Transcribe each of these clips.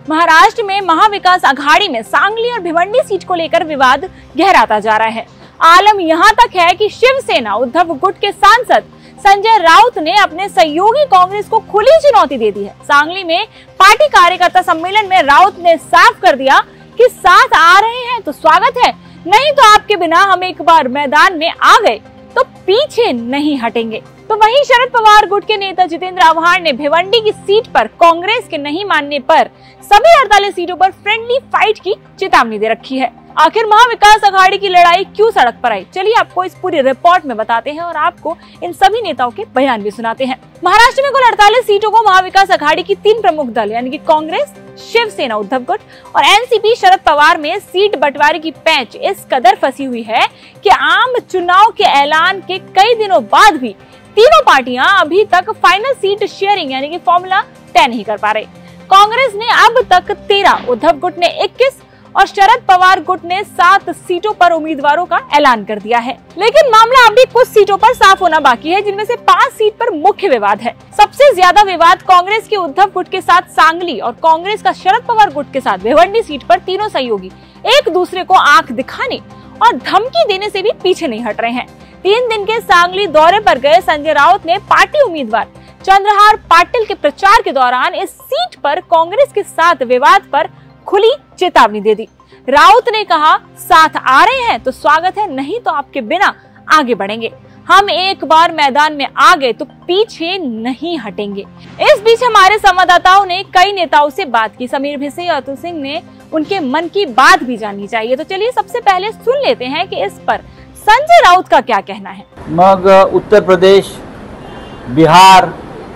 महाराष्ट्र में महाविकास आघाड़ी में सांगली और भिवंडी सीट को लेकर विवाद गहराता जा रहा है। आलम यहां तक है कि शिवसेना उद्धव गुट के सांसद संजय राउत ने अपने सहयोगी कांग्रेस को खुली चुनौती दे दी है। सांगली में पार्टी कार्यकर्ता सम्मेलन में राउत ने साफ कर दिया कि साथ आ रहे हैं तो स्वागत है, नहीं तो आपके बिना हम एक बार मैदान में आ गए तो पीछे नहीं हटेंगे। तो वहीं शरद पवार गुट के नेता जितेंद्र आव्हाड ने भिवंडी की सीट पर कांग्रेस के नहीं मानने पर सभी 48 सीटों पर फ्रेंडली फाइट की चेतावनी दे रखी है। आखिर महाविकास आघाड़ी की लड़ाई क्यों सड़क पर आई, चलिए आपको इस पूरी रिपोर्ट में बताते हैं और आपको इन सभी नेताओं के बयान भी सुनाते हैं। महाराष्ट्र में कुल 48 सीटों को महाविकास आघाड़ी की 3 प्रमुख दल यानी कि कांग्रेस, शिवसेना उद्धव गुट और एनसीपी शरद पवार में सीट बंटवारे की पैंच इस कदर फंसी हुई है कि आम चुनाव के ऐलान के कई दिनों बाद भी तीनों पार्टियां अभी तक फाइनल सीट शेयरिंग यानी कि फॉर्मूला तय नहीं कर पा रही। कांग्रेस ने अब तक 13, उद्धव गुट ने 21 और शरद पवार गुट ने 7 सीटों पर उम्मीदवारों का ऐलान कर दिया है। लेकिन मामला अभी कुछ सीटों पर साफ होना बाकी है, जिनमें से 5 सीट पर मुख्य विवाद है। सबसे ज्यादा विवाद कांग्रेस के उद्धव गुट के साथ सांगली और कांग्रेस का शरद पवार गुट के साथ भिवंडी सीट पर तीनों सहयोगी एक दूसरे को आंख दिखाने और धमकी देने से भी पीछे नहीं हट रहे हैं। 3 दिन के सांगली दौरे पर गए संजय राउत ने पार्टी उम्मीदवार चंद्रहार पाटिल के प्रचार के दौरान इस सीट पर कांग्रेस के साथ विवाद पर खुली चेतावनी दे दी। राउत ने कहा, साथ आ रहे हैं तो स्वागत है, नहीं तो आपके बिना आगे बढ़ेंगे। हम एक बार मैदान में आ गए तो पीछे नहीं हटेंगे। इस बीच हमारे संवाददाताओं ने कई नेताओं से बात की। समीर भिसे, अतुल सिंह ने उनके मन की बात भी जाननी चाहिए। तो चलिए सबसे पहले सुन लेते हैं कि इस पर संजय राउत का क्या कहना है। मग उत्तर प्रदेश, बिहार,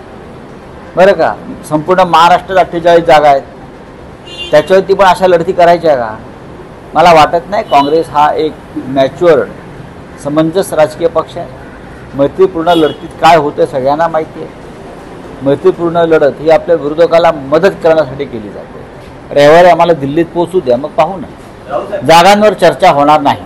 बरं का, संपूर्ण महाराष्ट्रात 48 जागा आहेत, त्याच्यावरती पण अशा लढती करायच्या का? मला वाटत नाही। काँग्रेस हा एक मॅच्युअर समंजस राजकीय पक्ष आहे। मैत्रीपूर्ण लढतीत काय होतं सगळ्यांना माहिती आहे। मैत्रीपूर्ण लढत ही आपल्या विरोधकाला मदत करण्यासाठी केली जाते। रविवारी आम्हाला दिल्लीत पोहोचू द्या, मग पाहू ना। जागांवर चर्चा होणार नाही।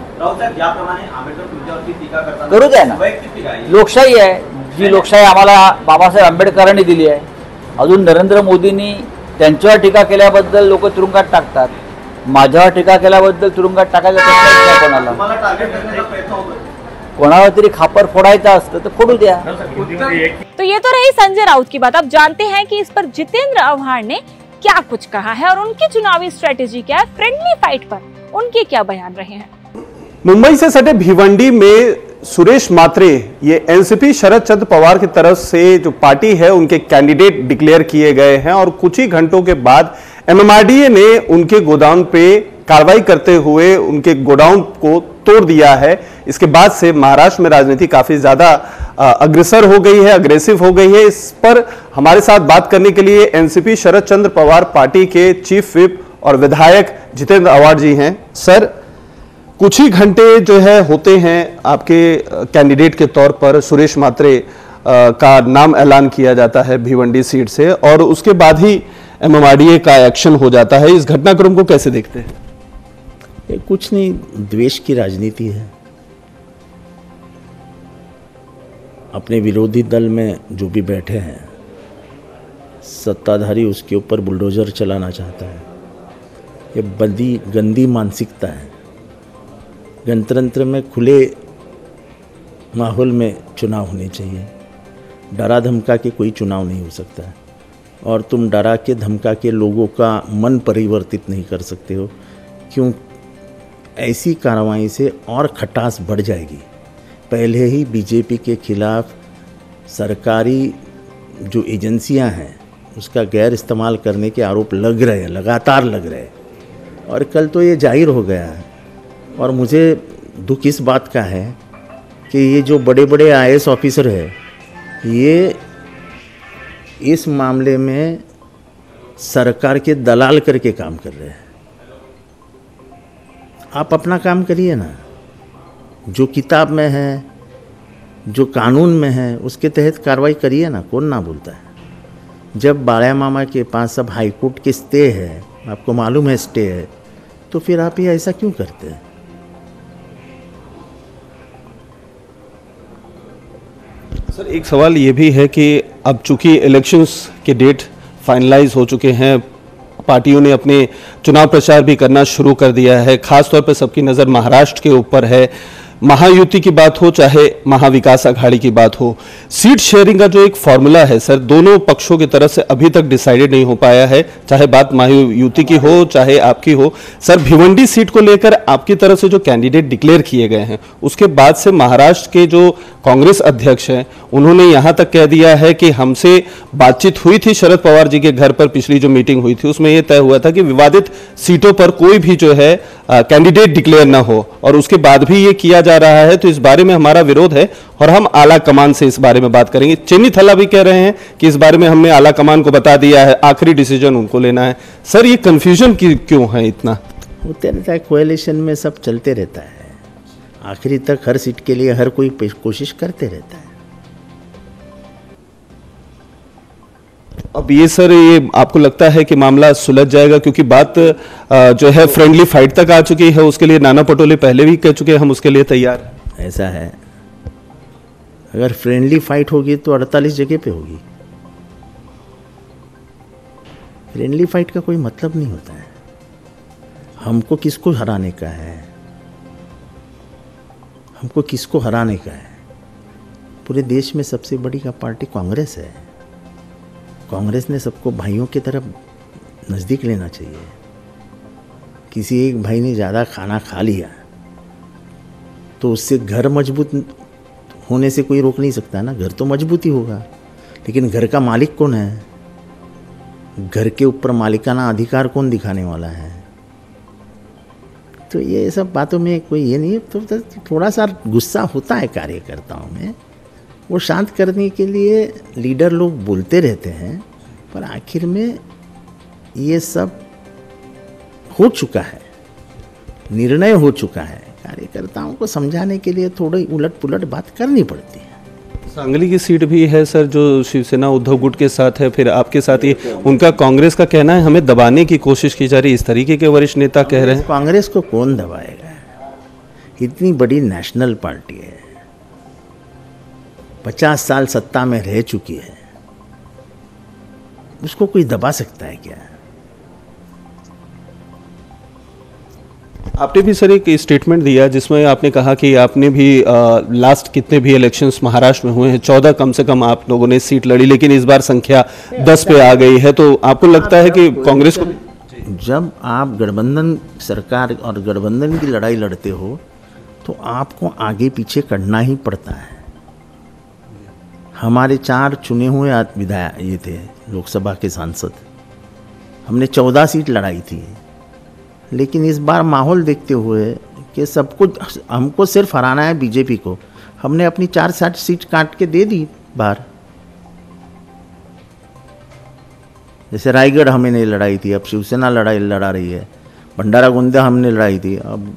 करू द्या ना, लोकशाही आहे। जी लोकशाही आम्हाला बाबासाहेब आंबेडकरांनी दिली आहे। अजून नरेंद्र मोदींनी त्यांच्यावर टीका केल्याबद्दल लोक तुरुंगात टाकतात, माझ्यावर टीका केल्याबद्दल तुरुंगात टाकायचा प्रश्न नाही कोणाला। कोणावर तरी खापर फोडायचं असतं तर फोडू द्या। तो ये तो रही संजय राउत की बात। अब जानते हैं कि इस पर जितेंद्र आव्हाड ने क्या कुछ कहा है और उनकी चुनावी स्ट्रेटेजी क्या है। फ्रेंडली फाइट पर उनके क्या बयान रहे हैं। मुंबई से सटे भिवंडी में सुरेश मात्रे, ये एनसीपी शरद चंद्र पवार की तरफ से जो पार्टी है उनके कैंडिडेट डिक्लेयर किए गए हैं और कुछ ही घंटों के बाद एमएमआरडीए ने उनके गोडाउन पे कार्रवाई करते हुए उनके गोडाउन को तोड़ दिया है। इसके बाद से महाराष्ट्र में राजनीति काफी ज्यादा अग्रसर हो गई है, अग्रेसिव हो गई है। इस पर हमारे साथ बात करने के लिए एनसीपी शरद चंद्र पवार पार्टी के चीफ विप और विधायक जितेंद्र आव्हाड जी हैं। सर, कुछ ही घंटे जो है होते हैं आपके कैंडिडेट के तौर पर सुरेश मात्रे का नाम ऐलान किया जाता है भिवंडी सीट से और उसके बाद ही एमएमआरडीए का एक्शन हो जाता है। इस घटनाक्रम को कैसे देखते हैं? ये कुछ नहीं, द्वेष की राजनीति है। अपने विरोधी दल में जो भी बैठे हैं सत्ताधारी उसके ऊपर बुलडोजर चलाना चाहता है। ये गंदी मानसिकता है। गणतंत्र में खुले माहौल में चुनाव होने चाहिए। डरा धमका के कोई चुनाव नहीं हो सकता है और तुम डरा के धमका के लोगों का मन परिवर्तित नहीं कर सकते हो। क्यों? ऐसी कार्रवाई से और खटास बढ़ जाएगी। पहले ही बीजेपी के खिलाफ सरकारी जो एजेंसियां हैं उसका गैर इस्तेमाल करने के आरोप लग रहे हैं, लगातार लग रहे हैं और कल तो ये जाहिर हो गया है। और मुझे दुख इस बात का है कि ये जो बड़े बड़े आईएएस ऑफिसर है ये इस मामले में सरकार के दलाल करके काम कर रहे हैं। आप अपना काम करिए ना, जो किताब में है, जो कानून में है उसके तहत कार्रवाई करिए ना, कौन ना बोलता है। जब बाला मामा के पास सब हाईकोर्ट के स्टे है, आपको मालूम है स्टे है, तो फिर आप ये ऐसा क्यों करते हैं? सर, एक सवाल ये भी है कि अब चूंकि इलेक्शंस के डेट फाइनलाइज हो चुके हैं, पार्टियों ने अपने चुनाव प्रचार भी करना शुरू कर दिया है। खासतौर पर सबकी नज़र महाराष्ट्र के ऊपर है। महायुति की बात हो चाहे महाविकास अघाड़ी की बात हो, सीट शेयरिंग का जो एक फॉर्मूला है सर, दोनों पक्षों की तरफ से अभी तक डिसाइडेड नहीं हो पाया है, चाहे बात महायुति की हो चाहे आपकी हो। सर, भिवंडी सीट को लेकर आपकी तरफ से जो कैंडिडेट डिक्लेयर किए गए हैं, उसके बाद से महाराष्ट्र के जो कांग्रेस अध्यक्ष हैं, उन्होंने यहां तक कह दिया है कि हमसे बातचीत हुई थी शरद पवार जी के घर पर, पिछली जो मीटिंग हुई थी उसमें यह तय हुआ था कि विवादित सीटों पर कोई भी जो है कैंडिडेट डिक्लेयर ना हो, और उसके बाद भी ये किया जा रहा है। तो इस बारे में हमारा विरोध है और हम आला कमान से इस बारे में बात करेंगे। चेन्नी थल्ला भी कह रहे हैं कि इस बारे में हमने आला कमान को बता दिया है, आखिरी डिसीजन उनको लेना है। सर, ये कंफ्यूजन क्यों है इतना? होते रहता है, कोएलिशन में सब चलते रहता है, आखिरी तक हर सीट के लिए हर कोई कोशिश करते रहता है। अब ये सर, ये आपको लगता है कि मामला सुलझ जाएगा? क्योंकि बात जो है फ्रेंडली फाइट तक आ चुकी है, उसके लिए नाना पटोले पहले भी कह चुके हैं हम उसके लिए तैयार हैं। ऐसा है, अगर फ्रेंडली फाइट होगी तो 48 जगह पे होगी। फ्रेंडली फाइट का कोई मतलब नहीं होता है। हमको किसको हराने का है? हमको किसको हराने का है? पूरे देश में सबसे बड़ी का पार्टी कांग्रेस है। कांग्रेस ने सबको भाइयों की तरफ नज़दीक लेना चाहिए। किसी एक भाई ने ज़्यादा खाना खा लिया तो उससे घर मजबूत होने से कोई रोक नहीं सकता ना, घर तो मजबूत ही होगा। लेकिन घर का मालिक कौन है? घर के ऊपर मालिकाना अधिकार कौन दिखाने वाला है? तो ये सब बातों में कोई ये नहीं है। तो थोड़ा सा गुस्सा होता है कार्यकर्ताओं में, वो शांत करने के लिए लीडर लोग बोलते रहते हैं, पर आखिर में ये सब हो चुका है, निर्णय हो चुका है। कार्यकर्ताओं को समझाने के लिए थोड़ी उलट पुलट बात करनी पड़ती है। सांगली की सीट भी है सर, जो शिवसेना उद्धव गुट के साथ है, फिर आपके साथ ही उनका कांग्रेस का कहना है हमें दबाने की कोशिश की जा रही है, इस तरीके के वरिष्ठ नेता कह रहे हैं। कांग्रेस को कौन दबाएगा? इतनी बड़ी नेशनल पार्टी है, 50 साल सत्ता में रह चुकी है, उसको कोई दबा सकता है क्या? आपने भी सर एक स्टेटमेंट दिया जिसमें आपने कहा कि आपने भी लास्ट कितने भी इलेक्शंस महाराष्ट्र में हुए हैं 14 कम से कम आप लोगों ने सीट लड़ी, लेकिन इस बार संख्या 10 पे आ गई है। तो आपको लगता है कि कांग्रेस को, जब आप गठबंधन सरकार और गठबंधन की लड़ाई लड़ते हो तो आपको आगे पीछे करना ही पड़ता है। हमारे 4 चुने हुए विधायक ये थे लोकसभा के सांसद, हमने 14 सीट लड़ाई थी। लेकिन इस बार माहौल देखते हुए कि सब कुछ हमको सिर्फ हराना है बीजेपी को, हमने अपनी 4 सीट काट के दे दी बाहर। जैसे रायगढ़ हमने नहीं लड़ाई थी, अब शिवसेना लड़ा रही है। भंडारा गोंदिया हमने लड़ाई थी, अब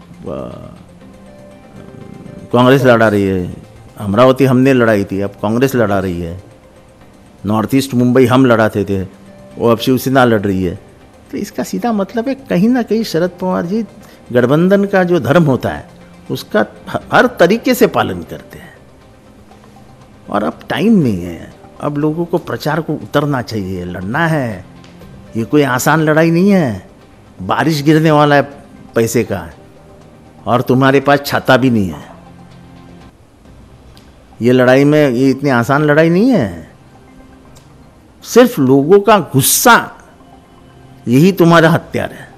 कांग्रेस लड़ा रही है। अमरावती हमने लड़ाई थी, अब कांग्रेस लड़ा रही है। नॉर्थ ईस्ट मुंबई हम लड़ाते थे, वो अब शिवसेना लड़ रही है। तो इसका सीधा मतलब है कहीं ना कहीं शरद पवार जी गठबंधन का जो धर्म होता है उसका हर तरीके से पालन करते हैं। और अब टाइम नहीं है, अब लोगों को प्रचार को उतरना चाहिए, लड़ना है। ये कोई आसान लड़ाई नहीं है, बारिश गिरने वाला है पैसे का, और तुम्हारे पास छाता भी नहीं है। ये लड़ाई में, ये इतनी आसान लड़ाई नहीं है। सिर्फ लोगों का गुस्सा यही तुम्हारा हथियार है,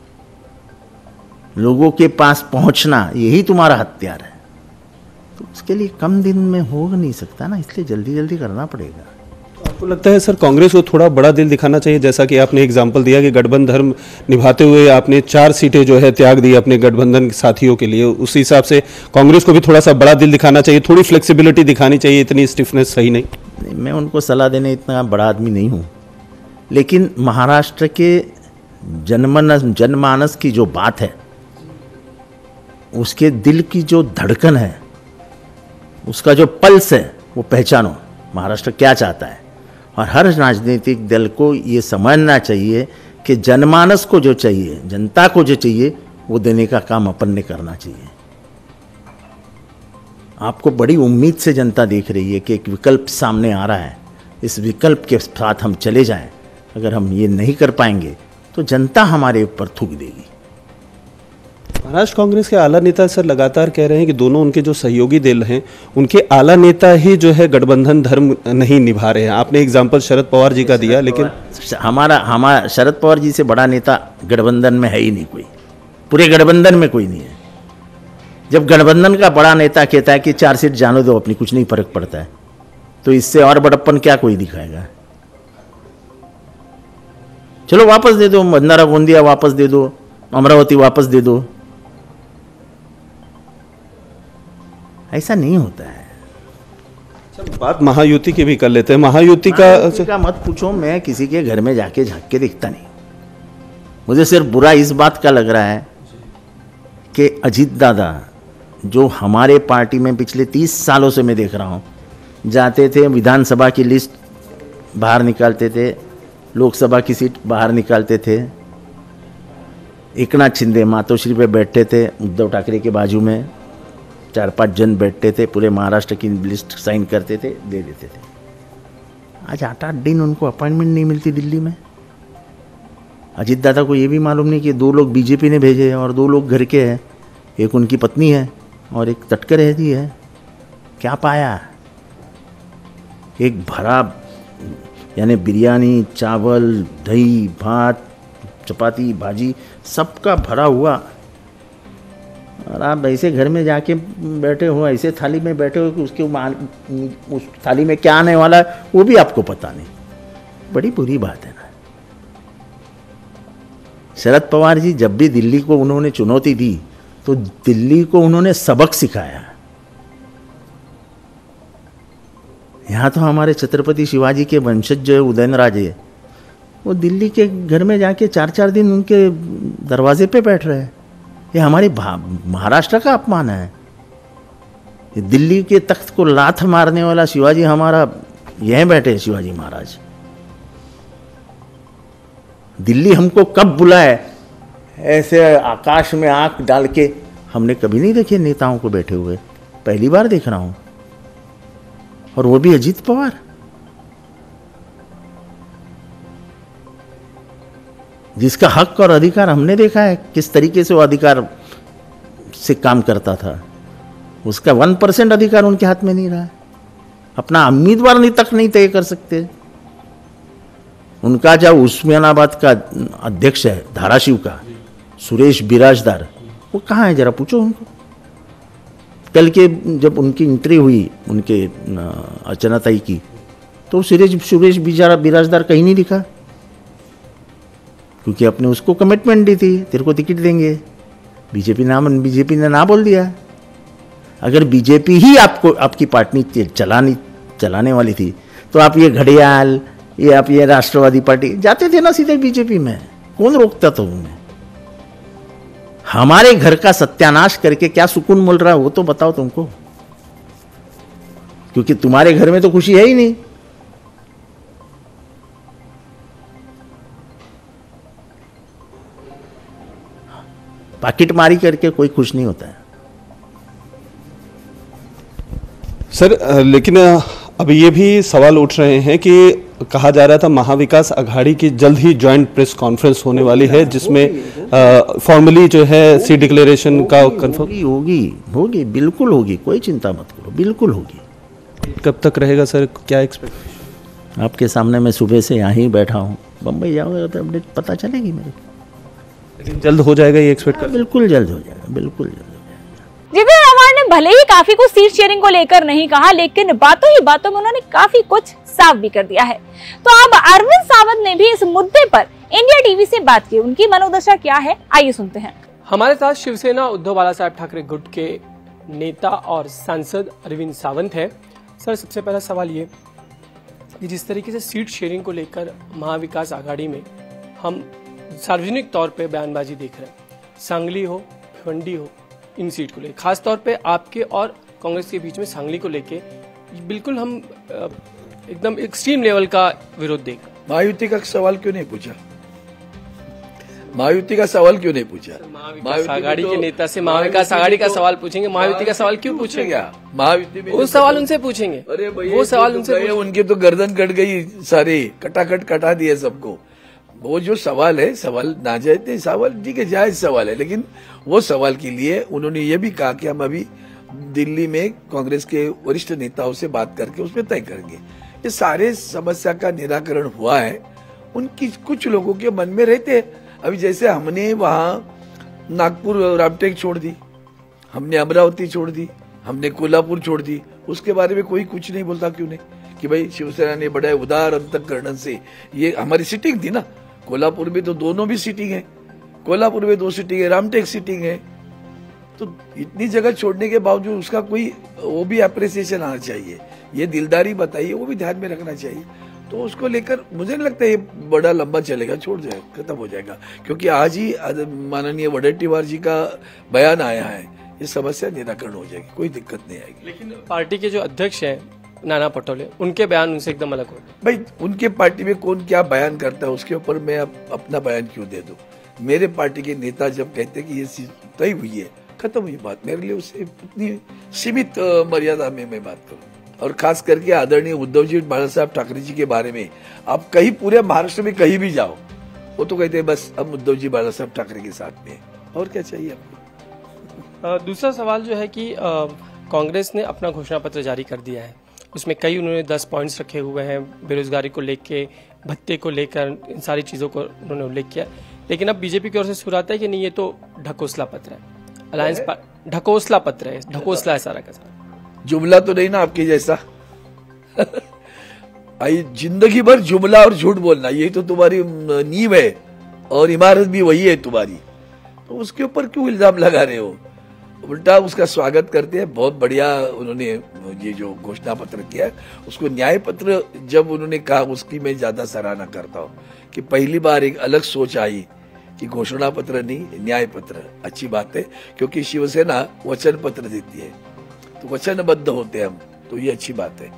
लोगों के पास पहुंचना यही तुम्हारा हथियार है। तो उसके लिए कम दिन में हो नहीं सकता ना, इसलिए जल्दी जल्दी करना पड़ेगा। आपको लगता है सर कांग्रेस को थोड़ा बड़ा दिल दिखाना चाहिए, जैसा कि आपने एग्जाम्पल दिया कि गठबंधन धर्म निभाते हुए आपने 4 सीटें जो है त्याग दी अपने गठबंधन साथियों के लिए, उस हिसाब से कांग्रेस को भी थोड़ा सा बड़ा दिल दिखाना चाहिए, थोड़ी फ्लेक्सिबिलिटी दिखानी चाहिए, इतनी स्टिफनेस सही नहीं। मैं उनको सलाह देने इतना बड़ा आदमी नहीं हूँ, लेकिन महाराष्ट्र के जनमानस की जो बात है, उसके दिल की जो धड़कन है, उसका जो पल्स है, वो पहचानो महाराष्ट्र क्या चाहता है। और हर राजनीतिक दल को ये समझना चाहिए कि जनमानस को जो चाहिए, जनता को जो चाहिए, वो देने का काम अपन ने करना चाहिए। आपको बड़ी उम्मीद से जनता देख रही है कि एक विकल्प सामने आ रहा है, इस विकल्प के साथ हम चले जाएं। अगर हम ये नहीं कर पाएंगे तो जनता हमारे ऊपर थूक देगी। महाराष्ट्र कांग्रेस के आला नेता सर लगातार कह रहे हैं कि दोनों उनके जो सहयोगी दल हैं उनके आला नेता ही जो है गठबंधन धर्म नहीं निभा रहे हैं। आपने एग्जाम्पल शरद पवार जी का दिया, लेकिन हमारा शरद पवार जी से बड़ा नेता गठबंधन में है ही नहीं कोई, पूरे गठबंधन में कोई नहीं है। जब गठबंधन का बड़ा नेता कहता है कि 4 सीट जाने दो अपनी, कुछ नहीं फर्क पड़ता है, तो इससे और बड़प्पन क्या कोई दिखाएगा। चलो वापस दे दो, भंडारा गोंदिया वापस दे दो, अमरावती वापस दे दो, ऐसा नहीं होता है। बात महायुति की भी कर लेते हैं। महायुति का मत पूछो, मैं किसी के घर में जाके झांक के देखता नहीं। मुझे सिर्फ बुरा इस बात का लग रहा है कि अजीत दादा जो हमारे पार्टी में पिछले 30 सालों से मैं देख रहा हूँ, जाते थे विधानसभा की लिस्ट बाहर निकालते थे, लोकसभा की सीट बाहर निकालते थे, एकनाथ शिंदे मातोश्री पे बैठते थे, उद्धव ठाकरे के बाजू में 4-5 जन बैठते थे, पूरे महाराष्ट्र की लिस्ट साइन करते थे, दे देते थे। आज 8-8 दिन उनको अपॉइंटमेंट नहीं मिलती दिल्ली में। अजीत दादा को ये भी मालूम नहीं कि 2 लोग बीजेपी ने भेजे हैं और 2 लोग घर के हैं, एक उनकी पत्नी है और एक तटकर है जी है। क्या पाया? एक भरा यानी बिरयानी, चावल, दही, भात, चपाती, भाजी सबका भरा हुआ, और आप ऐसे घर में जाके बैठे हो, ऐसे थाली में बैठे हो कि उस थाली में क्या आने वाला है वो भी आपको पता नहीं। बड़ी बुरी बात है ना। शरद पवार जी जब भी दिल्ली को उन्होंने चुनौती दी तो दिल्ली को उन्होंने सबक सिखाया। यहाँ तो हमारे छत्रपति शिवाजी के वंशज जो है उदयनराज है, वो दिल्ली के घर में जाके 4-4 दिन उनके दरवाजे पे बैठ रहे हैं। ये हमारे महाराष्ट्र का अपमान है। दिल्ली के तख्त को लात मारने वाला शिवाजी हमारा यहीं बैठे, शिवाजी महाराज। दिल्ली हमको कब बुलाए, ऐसे आकाश में आंख डाल के हमने कभी नहीं देखे नेताओं को बैठे हुए, पहली बार देख रहा हूं, और वो भी अजीत पवार। जिसका हक और अधिकार हमने देखा है किस तरीके से वो अधिकार से काम करता था, उसका 1% अधिकार उनके हाथ में नहीं रहा। अपना उम्मीदवार तक नहीं तय कर सकते। उनका जो उस्मानाबाद का अध्यक्ष है धाराशिव का, सुरेश बिराजदार, वो कहाँ है जरा पूछो उनको। कल के जब उनकी एंट्री हुई उनके अर्चना ताई की, तो सुरेश बिराजदार कहीं नहीं दिखा, क्योंकि आपने उसको कमिटमेंट दी थी तेरे को टिकट देंगे। बीजेपी ने ना बोल दिया। अगर बीजेपी ही आपको आपकी पार्टी चलाने वाली थी तो आप ये घड़ियाल, ये आप ये राष्ट्रवादी पार्टी जाते थे ना सीधे बीजेपी में, कौन रोकता था उन्हें? हमारे घर का सत्यानाश करके क्या सुकून मिल रहा है वो तो बताओ तुमको, क्योंकि तुम्हारे घर में तो खुशी है ही नहीं। पाकिट मारी करके कोई खुश नहीं होता है सर। लेकिन अब ये भी सवाल उठ रहे हैं कि कहा जा रहा था महाविकास अघाड़ी की जल्द ही ज्वाइंट प्रेस कॉन्फ्रेंस होने वाली है, जिसमें फॉर्मली जो है सी डिक्लेरेशन का कंफर्म होगी, बिल्कुल होगी, कोई चिंता मत करो, बिल्कुल होगी। कब तक रहेगा सर, क्या एक्सपेक्टेशन? आपके सामने मैं सुबह से यहाँ ही बैठा हूँ, बम्बई जाऊँगा तो अपडेट पता चलेगी मेरे को। लेकिन जल्द हो जाएगा ये एक्सपेक्ट कर? बिल्कुल जल्द हो जाएगा, बिल्कुल जल्द हो जाएगा। जितेंद्र आव्हाड ने भले ही काफी कुछ सीट शेयरिंग को लेकर नहीं कहा, लेकिन बातों ही बातों में उन्होंने काफी कुछ साफ भी कर दिया है। तो अब अरविंद सावंत ने भी इस मुद्दे पर इंडिया टीवी से बात की। उनकी मनोदशा क्या है, आइए सुनते हैं। हमारे साथ शिवसेना उद्धव बालासाहेब ठाकरे गुट के नेता और सांसद अरविंद सावंत है। सर, सबसे पहला सवाल ये कि जिस तरीके से सीट शेयरिंग को लेकर महाविकास आघाड़ी में हम सार्वजनिक तौर पे बयानबाजी देख रहे हैं, सांगली हो, भिवंडी हो, इन सीट को लेकर खास तौर पे आपके और कांग्रेस के बीच में सांगली को लेके बिल्कुल हम एकदम एक्सट्रीम लेवल का विरोध देख। महायुति का सवाल क्यों नहीं पूछा? महायुति का सवाल क्यों नहीं पूछा? महाविकास आघाड़ी के नेता से महाविकास आघाड़ी का सवाल पूछेंगे, महायुति का सवाल क्यों पूछेंगे? महायुति में वो सवाल उनसे पूछेंगे। अरे वो सवाल उनसे उनकी तो गर्दन कट गई, सारी कटाकट कटा दिए सबको। वो जो सवाल है, सवाल नाजायज नहीं, सवाल ठीक है, जायज सवाल है, लेकिन वो सवाल के लिए उन्होंने ये भी कहा कि हम अभी दिल्ली में कांग्रेस के वरिष्ठ नेताओं से बात करके उसमें तय करेंगे। ये सारे समस्या का निराकरण हुआ है, उनकी कुछ लोगों के मन में रहते हैं। अभी जैसे हमने वहाँ नागपुर रामटेक छोड़ दी, हमने अमरावती छोड़ दी, हमने कोल्हापुर छोड़ दी, उसके बारे में कोई कुछ नहीं बोलता। क्यों नहीं कि भाई शिवसेना ने बड़ा उदार अंतःकरण से, ये हमारी सीटिंग थी ना, कोल्हापुर में तो दोनों भी सीटिंग है, कोल्हापुर में 2 सीटिंग है, रामटेक सीटिंग है, तो इतनी जगह छोड़ने के बावजूद उसका कोई वो भी अप्रिसिएशन आना चाहिए, ये दिलदारी बताइए, वो भी ध्यान में रखना चाहिए। तो उसको लेकर मुझे नहीं लगता ये बड़ा लंबा चलेगा, छोड़ जाए, खत्म हो जाएगा, क्योंकि आज ही माननीय वडेट्टीवार जी का बयान आया है, ये समस्या निराकरण हो जाएगी, कोई दिक्कत नहीं आएगी। लेकिन पार्टी के जो अध्यक्ष हैं नाना पटोले, उनके बयान उनसे एकदम अलग हो। भाई उनके पार्टी में कौन क्या बयान करता है उसके ऊपर मैं अपना बयान क्यों दे दूं? मेरे पार्टी के नेता जब कहते हैं कि ये चीज तय हुई है, खत्म हुई बात, मेरे लिए उससे इतनी सीमित मर्यादा में मैं बात करूं। और खास करके आदरणीय उद्धव जी बाला साहब ठाकरे जी के बारे में आप कहीं पूरे महाराष्ट्र में कहीं भी जाओ, वो तो कहते हैं बस हम उद्धव जी बाला साहब ठाकरे के साथ में, और क्या चाहिए आपको। दूसरा सवाल जो है कि कांग्रेस ने अपना घोषणा पत्र जारी कर दिया है, उसमें कई उन्होंने 10 पॉइंट्स रखे हुए हैं, बेरोजगारी को लेकर, भत्ते को लेकर, इन सारी चीजों को उन्होंने उल्लेख किया। लेकिन अब बीजेपी की ओर से सुर आता है कि नहीं, ये तो ढकोसला पत्र है, अलायंस ढकोसला पत्र है, ढकोसला है सारा का सारा। जुमला तो नहीं ना आपके जैसा आई जिंदगी भर जुमला और झूठ बोलना, ये तो तुम्हारी नींव है और इमारत भी वही है तुम्हारी, तो उसके ऊपर क्यों इल्जाम लगा रहे हो? उल्टा उसका स्वागत करते हैं, बहुत बढ़िया उन्होंने ये जो घोषणा पत्र किया है, उसको न्याय पत्र जब उन्होंने कहा उसकी मैं ज्यादा सराहना करता हूँ कि पहली बार एक अलग सोच आई कि घोषणा पत्र नहीं न्याय पत्र, अच्छी बात है, क्योंकि शिवसेना वचन पत्र देती है, तो वचनबद्ध होते हैं हम, तो ये अच्छी बात है।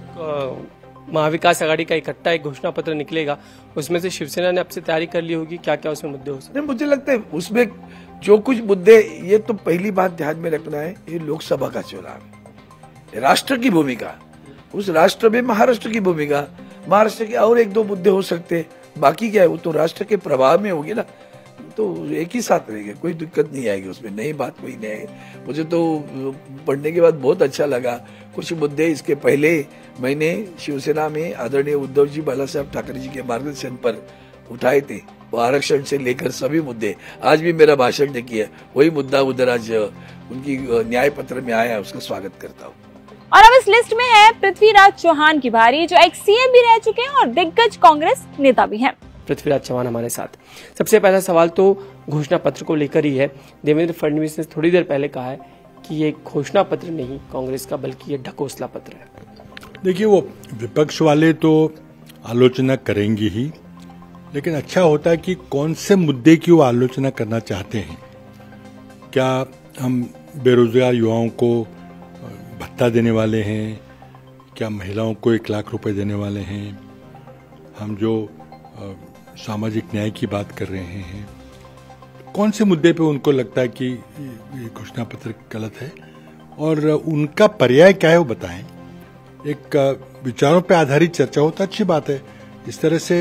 महाविकास आघाड़ी का इकट्ठा एक घोषणा पत्र निकलेगा, उसमें से शिवसेना ने अब से तैयारी कर ली होगी, क्या क्या उसमें मुद्दे हो सकते हैं? मुझे लगता है उसमें जो कुछ मुद्दे, ये तो पहली बात ध्यान में रखना है, ये लोकसभा का चुनाव है, राष्ट्र की भूमिका, उस राष्ट्र में महाराष्ट्र की भूमिका, महाराष्ट्र के और 1-2 मुद्दे हो सकते हैं, बाकी क्या है वो तो राष्ट्र के प्रभाव में होगी ना, तो एक ही साथ रहेंगे, कोई दिक्कत नहीं आएगी उसमें, नई बात कोई नहीं है। मुझे तो पढ़ने के बाद बहुत अच्छा लगा, कुछ मुद्दे इसके पहले मैंने शिवसेना में आदरणीय उद्धव जी बाला साहब ठाकरे जी के मार्गदर्शन पर उठाए थे, वो आरक्षण से लेकर सभी मुद्दे, आज भी मेरा भाषण देखिए वही मुद्दा उधर आज उनकी न्याय पत्र में आया है, उसका स्वागत करता हूँ। और अब इस लिस्ट में है पृथ्वीराज चौहान की बारी, जो एक्स सीएम भी रह चुके हैं और दिग्गज कांग्रेस नेता भी हैं। पृथ्वीराज चौहान हमारे साथ। सबसे पहला सवाल तो घोषणा पत्र को लेकर ही है। देवेंद्र फडणवीस ने थोड़ी देर पहले कहा है कि ये घोषणा पत्र नहीं कांग्रेस का, बल्कि ये ढकोसला पत्र है। देखिए, वो विपक्ष वाले तो आलोचना करेंगे ही, लेकिन अच्छा होता है कि कौन से मुद्दे की वो आलोचना करना चाहते हैं। क्या हम बेरोजगार युवाओं को भत्ता देने वाले हैं? क्या महिलाओं को 1 लाख रुपए देने वाले हैं? हम जो सामाजिक न्याय की बात कर रहे हैं, कौन से मुद्दे पे उनको लगता है कि ये घोषणा पत्र गलत है और उनका पर्याय क्या है वो बताएं। एक विचारों पे आधारित चर्चा हो तो अच्छी बात है। इस तरह से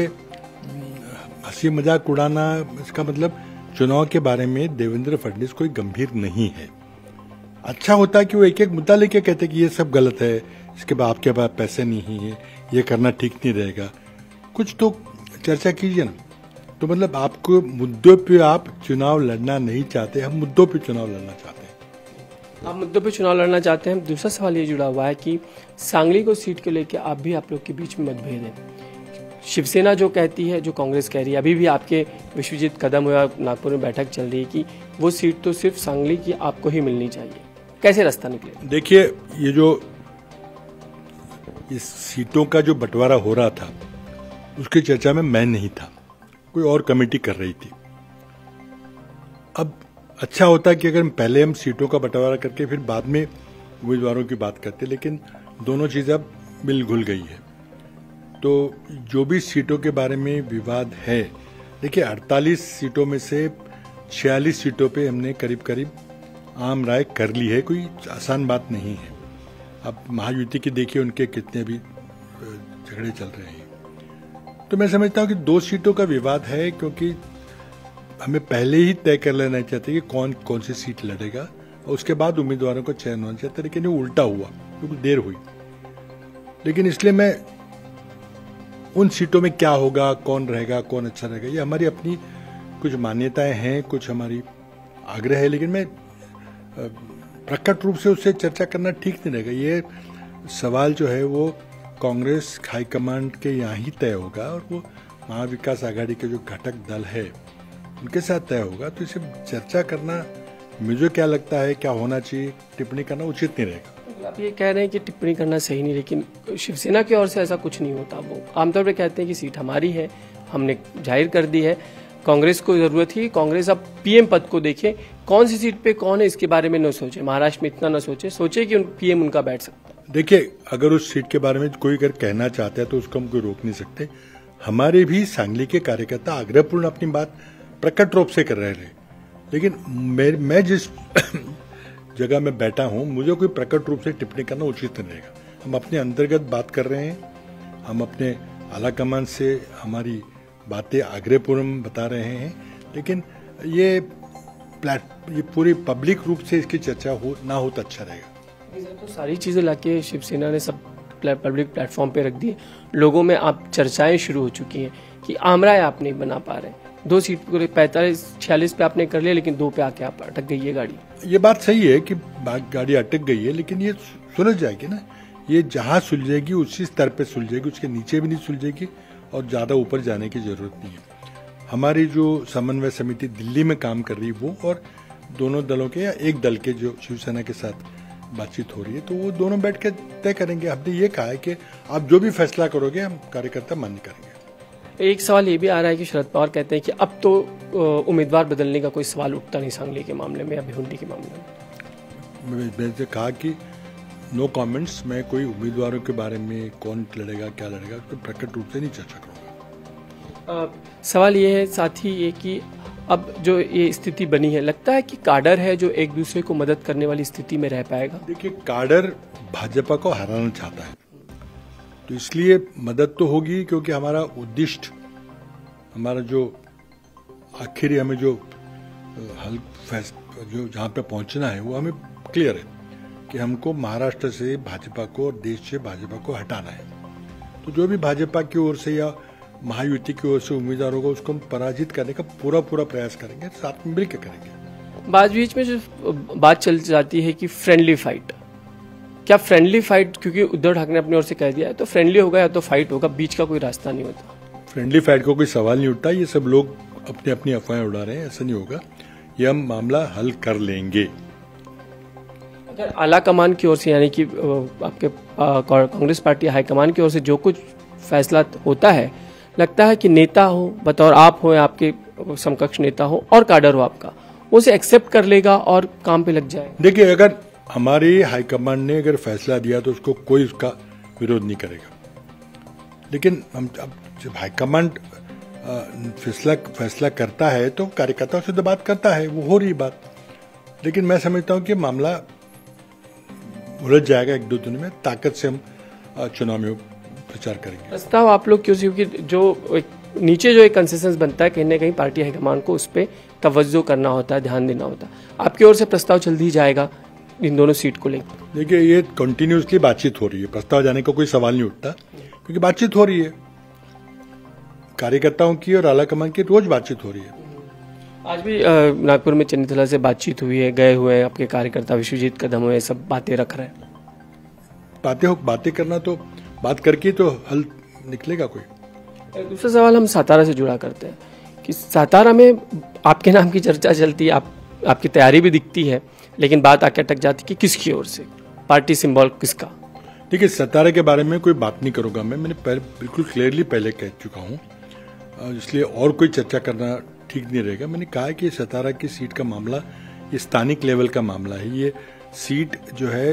हंसी मजाक उड़ाना, इसका मतलब चुनाव के बारे में देवेंद्र फडणवीस कोई गंभीर नहीं है। अच्छा होता है कि वो एक एक मुद्दा लेके कहते हैं कि ये सब गलत है, इसके बाद आपके पास पैसे नहीं है, ये करना ठीक नहीं रहेगा, कुछ तो चर्चा कीजिए ना। तो मतलब आपको मुद्दों पे आप चुनाव लड़ना नहीं चाहते, हम मुद्दों पे चुनाव लड़ना चाहते हैं। आप मुद्दों पे चुनाव लड़ना चाहते हैं। दूसरा सवाल ये जुड़ा हुआ है कि सांगली को सीट को लेकर आप लोग के बीच में मतभेद है। शिवसेना जो कहती है, जो कांग्रेस कह रही है, अभी भी आपके विश्वजीत कदम हुआ नागपुर में बैठक चल रही है कि वो सीट तो सिर्फ सांगली की आपको ही मिलनी चाहिए। कैसे रास्ता निकले? देखिए, ये जो इस सीटों का जो बंटवारा हो रहा था उसकी चर्चा में मैं नहीं था, कोई और कमेटी कर रही थी। अब अच्छा होता कि अगर पहले हम सीटों का बंटवारा करके फिर बाद में उम्मीदवारों की बात करते, लेकिन दोनों चीजें अब मिल घुल गई है। तो जो भी सीटों के बारे में विवाद है, देखिए 48 सीटों में से 46 सीटों पे हमने करीब करीब आम राय कर ली है, कोई आसान बात नहीं है। अब महायुति के देखिए उनके कितने भी झगड़े चल रहे हैं। तो मैं समझता हूं कि 2 सीटों का विवाद है, क्योंकि हमें पहले ही तय कर लेना चाहिए कि कौन कौन सी सीट लड़ेगा और उसके बाद उम्मीदवारों का चयन होना चाहिए, लेकिन ये उल्टा हुआ क्योंकि देर हुई। लेकिन इसलिए मैं उन सीटों में क्या होगा, कौन रहेगा, कौन अच्छा रहेगा, ये हमारी अपनी कुछ मान्यताएं हैं, कुछ हमारी आग्रह है, लेकिन मैं प्रकट रूप से उससे चर्चा करना ठीक नहीं रहेगा। ये सवाल जो है वो कांग्रेस हाईकमांड के यहाँ ही तय होगा और वो महाविकास आघाड़ी के जो घटक दल है उनके साथ तय होगा। तो इसे चर्चा करना, मुझे क्या लगता है क्या होना चाहिए, टिप्पणी करना उचित नहीं रहेगा। आप ये कह रहे हैं कि टिप्पणी करना सही नहीं, लेकिन शिवसेना की ओर से ऐसा कुछ नहीं होता। वो आमतौर पर कहते हैं कि सीट हमारी है, हमने जाहिर कर दी है। कांग्रेस को जरूरत थी, कांग्रेस अब पीएम पद को देखे, कौन सी सीट पे कौन है इसके बारे में न सोचे, महाराष्ट्र में इतना न सोचे कि पीएम उनका बैठ सकता है। देखिए, अगर उस सीट के बारे में कोई अगर कहना चाहता है तो उसको हम कोई रोक नहीं सकते। हमारे भी सांगली के कार्यकर्ता आग्रहपूर्ण अपनी बात प्रकट रूप से कर रहे थे, लेकिन मैं जिस जगह में बैठा हूं मुझे कोई प्रकट रूप से टिप्पणी करना उचित नहीं रहेगा। हम अपने अंतर्गत बात कर रहे हैं, हम अपने आलाकमान से हमारी बातें आग्रहपूर्ण बता रहे हैं, लेकिन ये पूरी पब्लिक रूप से इसकी चर्चा ना हो तो अच्छा रहेगा। तो सारी चीजें लाके शिवसेना ने सब पब्लिक प्लेटफॉर्म पे रख दी, लोगों में आप चर्चाएं शुरू हो चुकी हैं कि आमराय आप नहीं बना पा रहे, 2 सीट को 45-46 पे आपने कर लिया, लेकिन 2 पे आके आप अटक गई है गाड़ी। ये बात सही है कि गाड़ी अटक गई है, लेकिन ये सुलझ जाएगी ना। ये जहां सुलझेगी उसी स्तर पे सुलझेगी, उसके नीचे भी नहीं सुलझेगी और ज्यादा ऊपर जाने की जरूरत नहीं है। हमारी जो समन्वय समिति दिल्ली में काम कर रही है वो और दोनों दलों के या एक दल के जो शिवसेना के साथ बातचीत हो रही है, तो वो दोनों बैठ के तय करेंगे। हमने ये कहा है कि आप जो भी फैसला करोगे हम कार्यकर्ता मान्य करेंगे। एक सवाल ये भी आ रहा है कि शरद पवार कहते हैं कि अब तो उम्मीदवार बदलने का कोई सवाल उठता नहीं सांगली के मामले में या भिवंडी के मामले में। मैंने कहा कि नो कमेंट्स, मैं कोई उम्मीदवारों के बारे में कौन लड़ेगा क्या लड़ेगा उस पर प्रकट रूप से नहीं चर्चा करूंगा। सवाल ये है साथ ही ये कि अब जो ये स्थिति बनी है, लगता है कि काडर है जो एक दूसरे को मदद करने वाली स्थिति में रह पाएगा। देखिए, काडर भाजपा को हराना चाहता है, तो इसलिए मदद तो होगी, क्योंकि हमारा उद्दिष्ट, हमारा जो आखिरी हमें जो जो जहां पे पहुंचना है वो हमें क्लियर है कि हमको महाराष्ट्र से भाजपा को और देश से भाजपा को हटाना है। तो जो भी भाजपा की ओर से या महायुति की ओर से उम्मीदवार होगा उसको हम पराजित करने का पूरा प्रयास करेंगे, साथ में मिलकर करेंगे। बीच में जो बात चल जाती है कि फ्रेंडली फाइट, क्या फ्रेंडली फाइट, क्योंकि उद्धव ठाकरे ने अपनी ओर से कह दिया है तो फ्रेंडली होगा या तो फाइट होगा, बीच का कोई रास्ता नहीं होता। फ्रेंडली फाइट को कोई सवाल नहीं उठता, ये सब लोग अपनी अपनी अफवाहें उड़ा रहे हैं, ऐसा नहीं होगा, ये हम मामला हल कर लेंगे। अगर आला कमान की ओर से, यानी कि आपके कांग्रेस पार्टी हाईकमान की ओर से जो कुछ फैसला होता है, लगता है कि नेता हो, बतौर आप हो या आपके समकक्ष नेता हो और काडर हो आपका, वो उसे एक्सेप्ट कर लेगा और काम पे लग जाए। देखिए, अगर हमारी हाईकमान ने अगर फैसला दिया तो उसको कोई उसका विरोध नहीं करेगा, लेकिन हम जब हाईकमांड फैसला करता है तो कार्यकर्ताओं से तो बात करता है, वो हो रही बात। लेकिन मैं समझता हूं कि मामला उलझ जाएगा 1-2 दिन में, ताकत से हम चुनाव में प्रचार करेंगे। प्रस्ताव आप लोग क्योंकि जो नीचे जो एक कंसेंसस बनता है, कहीं ना कहीं पार्टी हाईकमान को उस पर तवज्जो करना होता है, ध्यान देना होता है, आपकी ओर से प्रस्ताव जल्दी ही जाएगा इन दोनों सीट को लेकर? देखिए, ये कंटिन्यूसली बातचीत हो रही है, प्रस्ताव जाने का कोई सवाल नहीं उठता, क्योंकि बातचीत हो रही है, कार्यकर्ताओं की और आलाकमान की रोज बातचीत हो रही है। आज भी नागपुर में चन्नीथला से बातचीत हुई है, गए हुए आपके कार्यकर्ता विश्वजीत कदम हुए, सब बातें रख रहे हैं। बातें करना तो बात करके तो हल निकलेगा कोई। दूसरा सवाल हम सातारा से जुड़ा करते हैं कि सातारा में आपके नाम की चर्चा चलती है, आपकी तैयारी भी दिखती है, लेकिन बात आके अटक जाती है कि किसकी ओर से, पार्टी सिंबल किसका? देखिए, सतारा के बारे में कोई बात नहीं करूंगा मैंने बिल्कुल क्लियरली पहले कह चुका हूं, इसलिए और कोई चर्चा करना ठीक नहीं रहेगा। मैंने कहा कि सतारा की सीट का मामला ये स्थानिक लेवल का मामला है। ये सीट जो है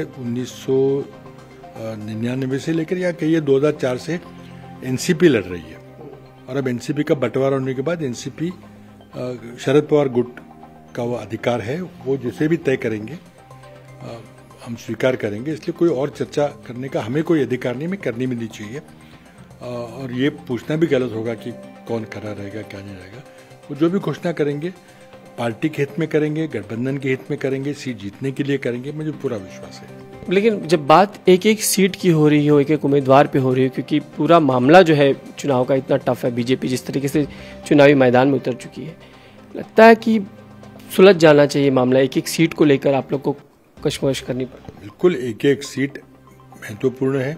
1999 से लेकर या कहिए 2004 से एनसीपी लड़ रही है, और अब एनसीपी का बंटवारा होने के बाद एनसीपी शरद पवार गुट का वो अधिकार है, वो जिसे भी तय करेंगे हम स्वीकार करेंगे, इसलिए कोई और चर्चा करने का हमें कोई अधिकार नहीं, में करनी भी नहीं चाहिए। और ये पूछना भी गलत होगा कि कौन खड़ा रहेगा क्या नहीं रहेगा। वो जो भी घोषणा करेंगे पार्टी के हित में करेंगे, गठबंधन के हित में करेंगे, सीट जीतने के लिए करेंगे, मुझे पूरा विश्वास है। लेकिन जब बात एक एक सीट की हो रही हो, एक एक उम्मीदवार पे हो रही हो, क्योंकि पूरा मामला जो है चुनाव का इतना टफ है, बीजेपी जिस तरीके से चुनावी मैदान में उतर चुकी है, लगता है कि सुलझ जाना चाहिए मामला। एक एक सीट को लेकर आप लोग को कशमकश करनी पड़े। बिल्कुल, एक एक सीट महत्वपूर्ण है।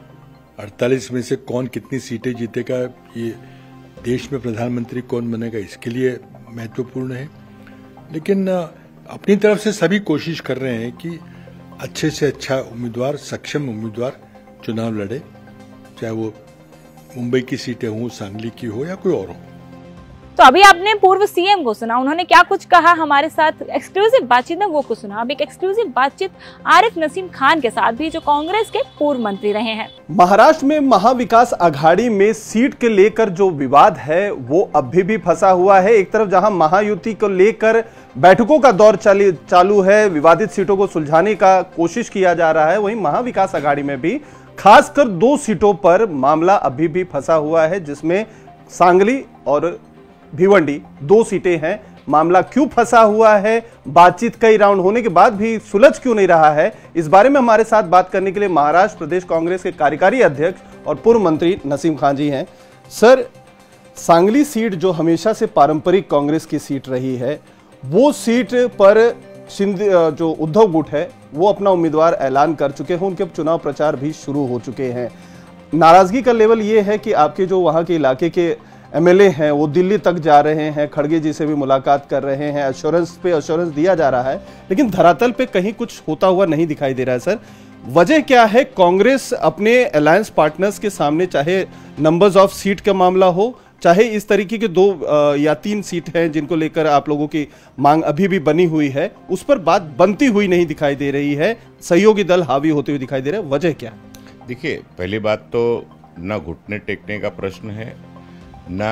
48 में से कौन कितनी सीटें जीतेगा, ये देश में प्रधानमंत्री कौन बनेगा, इसके लिए महत्वपूर्ण है। लेकिन अपनी तरफ से सभी कोशिश कर रहे हैं कि अच्छे से अच्छा उम्मीदवार, सक्षम उम्मीदवार चुनाव लड़े, चाहे वो मुंबई की सीटें हों, सांगली की हो या कोई और हो। तो अभी आपने पूर्व सीएम को सुना, उन्होंने क्या कुछ कहा हमारे साथ एक्सक्लूसिव बातचीत में, वो कुछ सुना। अब एक एक्सक्लूसिव बातचीत आरिफ नसीम खान के साथ भी, जो कांग्रेस के पूर्व मंत्री रहे हैं। महाराष्ट्र में महाविकास आघाड़ी में सीट के लेकर जो विवाद है वो अभी भी फंसा हुआ है। एक तरफ जहां महायुति को लेकर बैठकों का दौर चालू है, विवादित सीटों को सुलझाने का कोशिश किया जा रहा है, वहीं महाविकास आघाड़ी में भी खासकर 2 सीटों पर मामला अभी भी फंसा हुआ है, जिसमें सांगली और भिवंडी 2 सीटें हैं। मामला क्यों फंसा हुआ है, बातचीत कई राउंड होने के बाद भी सुलझ क्यों नहीं रहा है, इस बारे में हमारे साथ बात करने के लिए महाराष्ट्र प्रदेश कांग्रेस के कार्यकारी अध्यक्ष और पूर्व मंत्री नसीम खान जी हैं। सर, सांगली सीट जो हमेशा से पारंपरिक कांग्रेस की सीट रही है, वो सीट पर जो उद्धव गुट है वो अपना उम्मीदवार ऐलान कर चुके हैं, उनके चुनाव प्रचार भी शुरू हो चुके हैं। नाराजगी का लेवल ये है कि आपके जो वहां के इलाके के एमएलए हैं वो दिल्ली तक जा रहे हैं, खड़गे जी से भी मुलाकात कर रहे हैं, एश्योरेंस दिया जा रहा है, लेकिन धरातल पे कहीं कुछ होता हुआ नहीं दिखाई दे रहा है। सर, वजह क्या है? कांग्रेस अपने अलायंस पार्टनर्स के सामने, चाहे नंबर्स ऑफ सीट का मामला हो, चाहे इस तरीके के 2 या 3 सीट हैं जिनको लेकर आप लोगों की मांग अभी भी बनी हुई है, उस पर बात बनती हुई नहीं दिखाई दे रही है, सहयोगी दल हावी होते हुए दिखाई दे रहे हैं, वजह क्या? देखिए, पहली बात तो ना घुटने टेकने का प्रश्न है, ना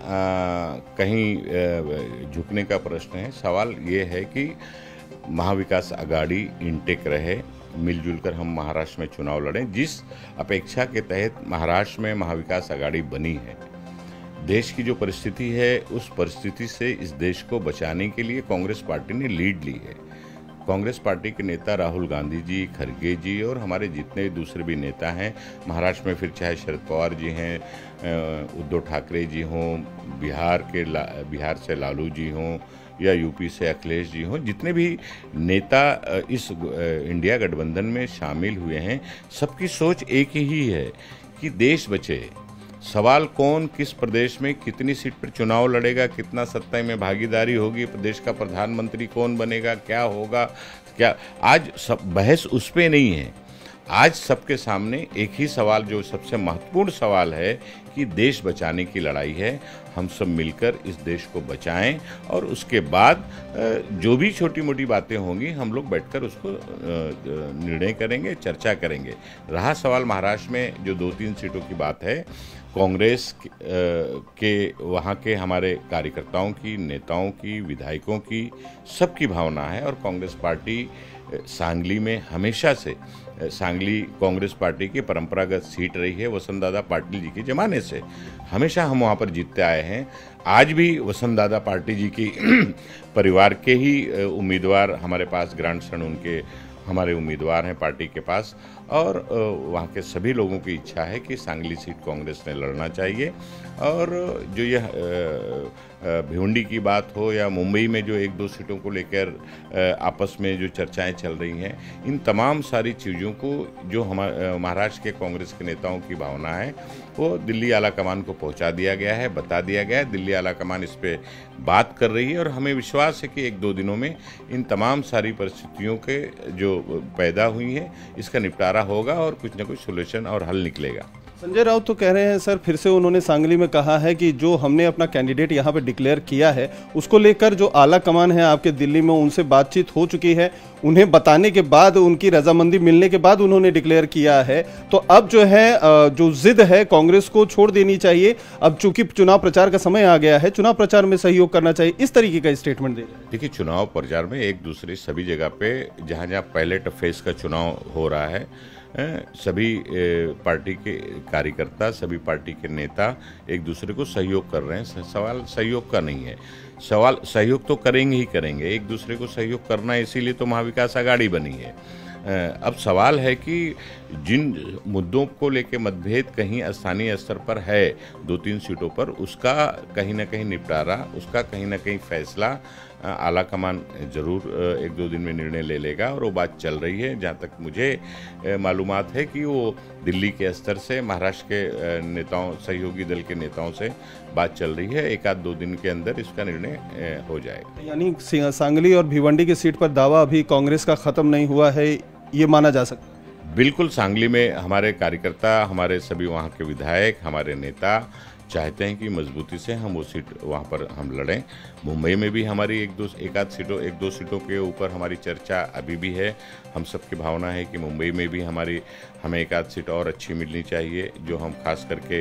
कहीं झुकने का प्रश्न है। सवाल ये है कि महाविकास आघाड़ी इंटेक रहे, मिलजुल कर हम महाराष्ट्र में चुनाव लड़ें। जिस अपेक्षा के तहत महाराष्ट्र में महाविकास आघाड़ी बनी है, देश की जो परिस्थिति है, उस परिस्थिति से इस देश को बचाने के लिए कांग्रेस पार्टी ने लीड ली है। कांग्रेस पार्टी के नेता राहुल गांधी जी, खड़गे जी और हमारे जितने दूसरे भी नेता हैं महाराष्ट्र में, फिर चाहे शरद पवार जी हैं, उद्धव ठाकरे जी हों, बिहार से लालू जी हों या यूपी से अखिलेश जी हों, जितने भी नेता इस इंडिया गठबंधन में शामिल हुए हैं, सबकी सोच एक ही है कि देश बचे। सवाल कौन किस प्रदेश में कितनी सीट पर चुनाव लड़ेगा, कितना सत्ता में भागीदारी होगी, प्रदेश का प्रधानमंत्री कौन बनेगा, क्या होगा, क्या, आज सब बहस उस पे नहीं है। आज सबके सामने एक ही सवाल, जो सबसे महत्वपूर्ण सवाल है कि देश बचाने की लड़ाई है। हम सब मिलकर इस देश को बचाएं और उसके बाद जो भी छोटी मोटी बातें होंगी हम लोग बैठकर उसको निर्णय करेंगे, चर्चा करेंगे। रहा सवाल महाराष्ट्र में जो 2-3 सीटों की बात है, कांग्रेस के वहाँ के हमारे कार्यकर्ताओं की, नेताओं की, विधायकों की, सबकी भावना है। और कांग्रेस पार्टी सांगली में हमेशा से, सांगली कांग्रेस पार्टी की परंपरागत सीट रही है। वसंत दादा पाटिल जी के ज़माने से हमेशा हम वहाँ पर जीतते आए हैं। आज भी वसंत दादा पाटिल जी की परिवार के ही उम्मीदवार हमारे पास, ग्रैंडसन उनके हमारे उम्मीदवार हैं पार्टी के पास, और वहाँ के सभी लोगों की इच्छा है कि सांगली सीट कांग्रेस ने लड़ना चाहिए। और जो यह भिवंडी की बात हो या मुंबई में जो 1-2 सीटों को लेकर आपस में जो चर्चाएं चल रही हैं, इन तमाम सारी चीज़ों को जो महाराष्ट्र के कांग्रेस के नेताओं की भावना है वो दिल्ली आला कमान को पहुंचा दिया गया है, बता दिया गया है। दिल्ली आला कमान इस पे बात कर रही है और हमें विश्वास है कि 1-2 दिनों में इन तमाम सारी परिस्थितियों के जो पैदा हुई हैं इसका निपटारा होगा और कुछ न कुछ सोल्यूशन और हल निकलेगा। संजय राउत तो कह रहे हैं सर, फिर से उन्होंने सांगली में कहा है कि जो हमने अपना कैंडिडेट यहाँ पे डिक्लेयर किया है उसको लेकर जो आला कमान है आपके दिल्ली में, उनसे बातचीत हो चुकी है, उन्हें बताने के बाद, उनकी रजामंदी मिलने के बाद उन्होंने डिक्लेयर किया है। तो अब जो है जो जिद है कांग्रेस को छोड़ देनी चाहिए, अब चूंकि चुनाव प्रचार का समय आ गया है, चुनाव प्रचार में सहयोग करना चाहिए, इस तरीके का स्टेटमेंट दे रहे हैं। देखिए, चुनाव प्रचार में एक दूसरे सभी जगह पे जहाँ जहाँ पायलट फेज का चुनाव हो रहा है, सभी पार्टी के कार्यकर्ता, सभी पार्टी के नेता एक दूसरे को सहयोग कर रहे हैं। सवाल सहयोग का नहीं है, सवाल सहयोग तो करेंगे ही करेंगे, एक दूसरे को सहयोग करना है, इसीलिए तो महाविकास आघाड़ी बनी है। अब सवाल है कि जिन मुद्दों को लेकर मतभेद कहीं स्थानीय स्तर पर है 2-3 सीटों पर, उसका कहीं ना कहीं निपटारा, उसका कहीं ना कहीं फैसला आला कमान जरूर 1-2 दिन में निर्णय ले लेगा, और वो बात चल रही है। जहाँ तक मुझे मालूमात है कि वो दिल्ली के स्तर से, महाराष्ट्र के नेताओं, सहयोगी दल के नेताओं से बात चल रही है। 1-2 दिन के अंदर इसका निर्णय हो जाएगा। यानी सांगली और भिवंडी की सीट पर दावा अभी कांग्रेस का खत्म नहीं हुआ है, ये माना जा सकता है? बिल्कुल, सांगली में हमारे कार्यकर्ता, हमारे सभी वहाँ के विधायक, हमारे नेता चाहते हैं कि मजबूती से हम वो सीट वहाँ पर हम लड़ें। मुंबई में भी हमारी 1-2 सीटों के ऊपर हमारी चर्चा अभी भी है। हम सबकी भावना है कि मुंबई में भी हमें 1-8 सीट और अच्छी मिलनी चाहिए, जो हम खास करके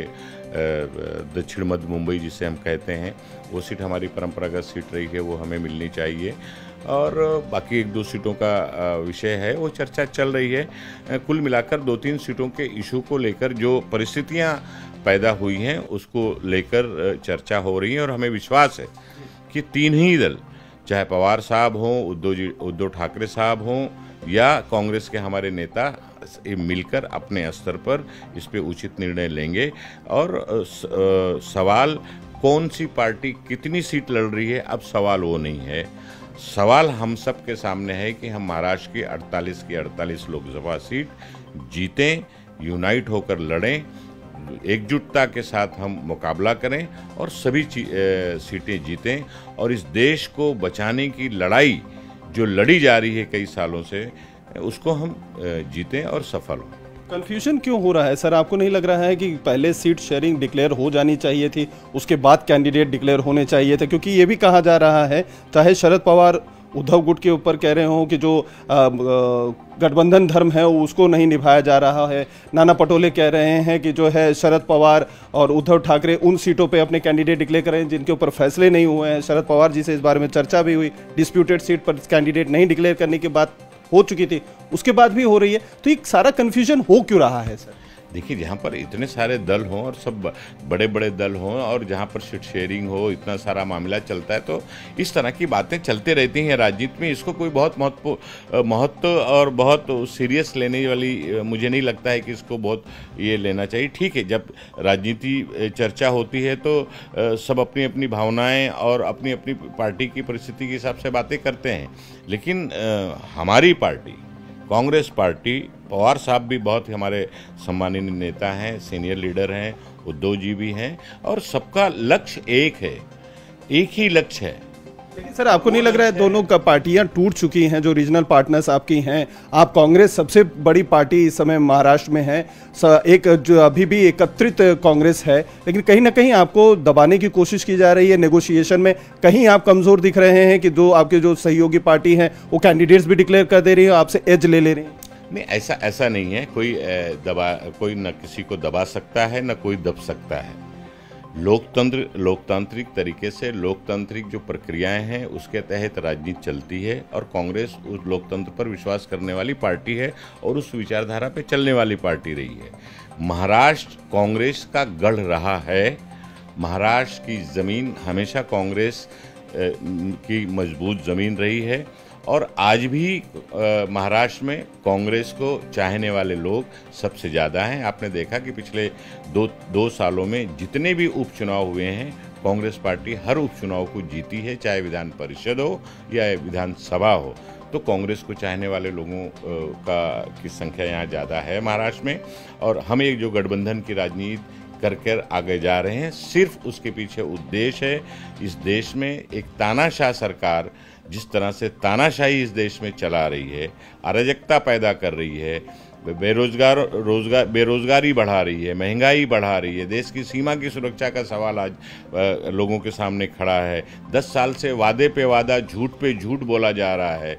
दक्षिण मध्य मुंबई जिसे हम कहते हैं, वो सीट हमारी परंपरागत सीट रही है, वो हमें मिलनी चाहिए। और बाकी 1-2 सीटों का विषय है, वो चर्चा चल रही है। कुल मिलाकर 2-3 सीटों के इशू को लेकर जो परिस्थितियां पैदा हुई हैं, उसको लेकर चर्चा हो रही है, और हमें विश्वास है कि 3 ही दल, चाहे पवार साहब हों, उद्धव ठाकरे साहब हों, या कांग्रेस के हमारे नेता, मिलकर अपने स्तर पर इस पे उचित निर्णय लेंगे। और सवाल कौन सी पार्टी कितनी सीट लड़ रही है, अब सवाल वो नहीं है। सवाल हम सब के सामने है कि हम महाराष्ट्र की 48 लोकसभा सीट जीतें, यूनाइट होकर लड़ें, एकजुटता के साथ हम मुकाबला करें और सभी सीटें जीतें, और इस देश को बचाने की लड़ाई जो लड़ी जा रही है कई सालों से, उसको हम जीतें और सफल हों। कंफ्यूजन क्यों हो रहा है सर? आपको नहीं लग रहा है कि पहले सीट शेयरिंग डिक्लेयर हो जानी चाहिए थी, उसके बाद कैंडिडेट डिक्लेयर होने चाहिए थे? क्योंकि ये भी कहा जा रहा है, चाहे शरद पवार उद्धव गुट के ऊपर कह रहे हो कि जो गठबंधन धर्म है उसको नहीं निभाया जा रहा है, नाना पटोले कह रहे हैं कि जो है शरद पवार और उद्धव ठाकरे उन सीटों पे अपने कैंडिडेट डिक्लेयर करें जिनके ऊपर फैसले नहीं हुए हैं। शरद पवार जी से इस बारे में चर्चा भी हुई, डिस्प्यूटेड सीट पर कैंडिडेट नहीं डिक्लेयर करने की बात हो चुकी थी, उसके बाद भी हो रही है। तो ये सारा कन्फ्यूजन हो क्यों रहा है सर? देखिए, जहाँ पर इतने सारे दल हों और सब बड़े बड़े दल हों, और जहाँ पर सीट शेयरिंग हो, इतना सारा मामला चलता है, तो इस तरह की बातें चलते रहती हैं राजनीति में। इसको कोई बहुत महत्व और बहुत सीरियस लेने वाली मुझे नहीं लगता है कि इसको बहुत ये लेना चाहिए। ठीक है, जब राजनीति चर्चा होती है तो सब अपनी अपनी भावनाएं और अपनी अपनी पार्टी की परिस्थिति के हिसाब से बातें करते हैं, लेकिन हमारी पार्टी, कांग्रेस पार्टी, पवार साहब भी बहुत हमारे सम्मानीय नेता हैं, सीनियर लीडर हैं, उद्धव जी भी हैं, और सबका लक्ष्य एक है, एक ही लक्ष्य है। लेकिन सर, आपको नहीं लग रहा है दोनों का पार्टियां टूट चुकी हैं, जो रीजनल पार्टनर्स आपकी हैं? आप कांग्रेस सबसे बड़ी पार्टी इस समय महाराष्ट्र में है, एक जो अभी भी एकत्रित कांग्रेस है, लेकिन कहीं ना कहीं आपको दबाने की कोशिश की जा रही है नेगोशिएशन में। कहीं आप कमजोर दिख रहे हैं कि जो आपके जो सहयोगी पार्टी हैं वो कैंडिडेट्स भी डिक्लेयर कर दे रही है, आपसे एज ले रही है। नहीं, ऐसा नहीं है। कोई न किसी को दबा सकता है, न कोई दब सकता है। लोकतांत्रिक तरीके से लोकतांत्रिक जो प्रक्रियाएं हैं उसके तहत राजनीति चलती है, और कांग्रेस उस लोकतंत्र पर विश्वास करने वाली पार्टी है और उस विचारधारा पे चलने वाली पार्टी रही है। महाराष्ट्र कांग्रेस का गढ़ रहा है। महाराष्ट्र की ज़मीन हमेशा कांग्रेस की मजबूत ज़मीन रही है, और आज भी महाराष्ट्र में कांग्रेस को चाहने वाले लोग सबसे ज़्यादा हैं। आपने देखा कि पिछले दो सालों में जितने भी उपचुनाव हुए हैं, कांग्रेस पार्टी हर उपचुनाव को जीती है, चाहे विधान परिषद हो या विधानसभा हो। तो कांग्रेस को चाहने वाले लोगों की संख्या यहाँ ज़्यादा है महाराष्ट्र में, और हम एक जो गठबंधन की राजनीति कर आगे जा रहे हैं, सिर्फ उसके पीछे उद्देश्य है, इस देश में एक तानाशाह सरकार जिस तरह से तानाशाही इस देश में चला रही है, अराजकता पैदा कर रही है, बेरोजगारी बढ़ा रही है, महंगाई बढ़ा रही है, देश की सीमा की सुरक्षा का सवाल आज लोगों के सामने खड़ा है। 10 साल से वादे पे वादा, झूठ पे झूठ बोला जा रहा है।